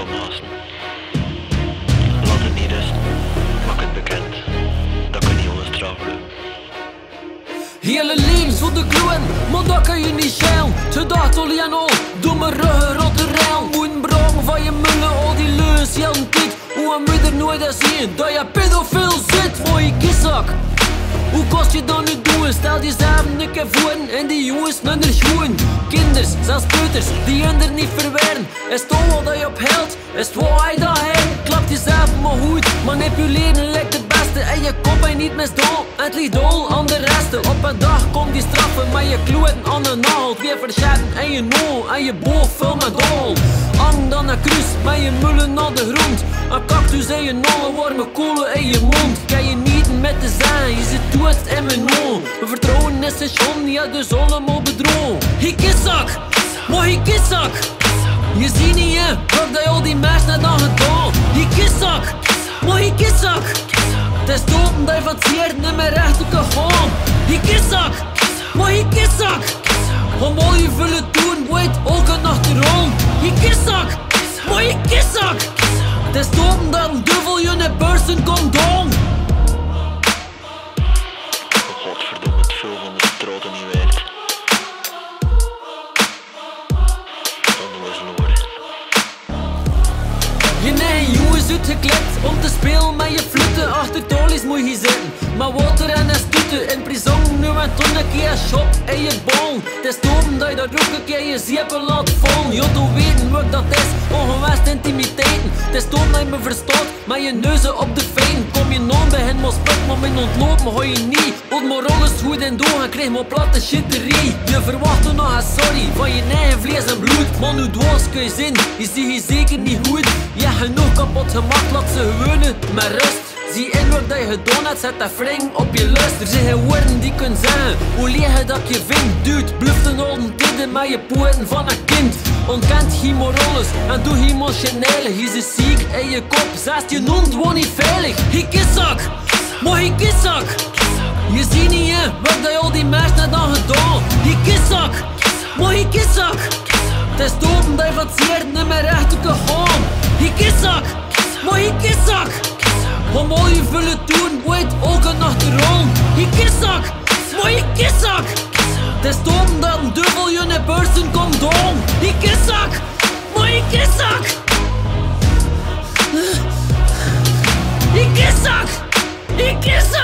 kom haasten. Laat het niet rusten, maak het bekend, dat kan niet onstraffelijk. Hele leven zo de kloen, maar dat kan je niet schelen. Ze dacht al en al, doe me ruggen rot de rail. Moet brengen van je mullen, al die leus, je een kik. Hoe een moeder nooit eens zien, dat je pedofiel zit. Mooie kieszak, hoe kost je dan nu doen? Stel jezelf een keer voor en die jongens minder schoen. Kinders, zelfs peuters, die hun er niet verwennen. Is het al dat je op helpt, is het waar hij dat heen. Klapt jezelf maar goed, manipuleren lijkt het beste. En je kop en niet misdol, het ligt dol aan de resten. Op een dag komt die straffen, maar je kloeten aan de naald. Weer verscheiden en je nol, en je boog vul met dol. Hang dan een kruis, met je mullen naar de grond. Een cactus en je nolle, warme kolen in je mond. Kan je niet met de zijn, je zit dood in mijn mond. We vertrouwen is een schon, ja dus allemaal bedrogen. Hikkiezak, maar hikkiezak. Je ziet niet hè, wat dat al die mensen net aan gedaan. Hikkiezak, maar hikkiezak. Het is dood dat je van het zeer niet meer recht op kan gaan. Hikkiezak, maar hikkiezak. Om al je vullen doen, wordt ook een achterom. Hikkiezak, maar hikkiezak. Het is dood dat een duivel je in bursten komt doen. Godverdomme, het veel van de straten niet werkt. Dan doen we ze horen. Je nee, jongens uitgekleed om te spelen met je flutten. Achter tolies moet je zitten, maar water en een stutten. In prison nu en toen een keer shop en je bal. Het is topen dat je dat ook een keer je zeepen laat vallen. Je doet weten wat dat is, ongewenst intimiteiten. Het is topen dat je me verstaat, maar je neuzen op de fijn. Kom je naam bij hen maar sprak, maar mijn ontlopen ga je niet. Want maar alles goed en door en krijg maar platte shitterie. Je verwacht er nog een sorry van je eigen vlees en bloed. Maar nu dwaas kun je zien, je ziet je zeker niet goed. Ja, genoeg kapot gemaakt, laat ze gewonnen met rust. Zie in wat dat je gedaan hebt, zet dat flink op je lust. Er zijn geen woorden die kunnen zeggen hoe leeg je dat je vindt. Dude, bluft een oude tiden met je poten van een kind. Ontkent geen morales en doe emotionele. Je zit ziek in je kop, zegt je noemt gewoon niet veilig. Hikkiezak, maar hikkiezak. Je ziet niet hè, wat dat al die mensen net aan gedaan. Hikkiezak, maar hikkiezak. Het is dood dat je van het zeer niet meer recht op kan gaan. Hikkiezak, maar hikkiezak. Om al je vullen doen, wordt ook een achterom. Hikkiezak, maar hikkiezak. Het is dom dat een duivel je in bursten komt doen. Hikkiezak, maar hikkiezak. Hikkiezak, hikkiezak.